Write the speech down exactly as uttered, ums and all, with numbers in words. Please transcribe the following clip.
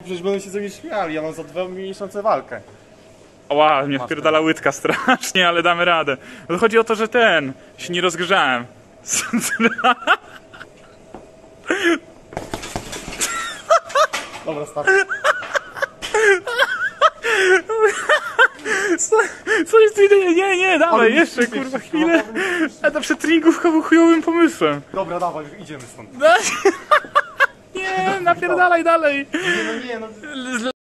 Przecież będą się ze mnie śmiali, ja mam za dwa miesiące walkę. Ła, mnie wpierdala łydka strasznie, ale damy radę. No chodzi o to, że ten, się nie rozgrzałem. Dobra, start. Co, co jest nie, nie, nie, dawaj, Ale jeszcze mi kurwa się chwilę. A to przed treningówką był chujowym pomysłem. Dobra, dawaj, idziemy stąd. Nie, napierdalaj dalej. Nie, no nie, no.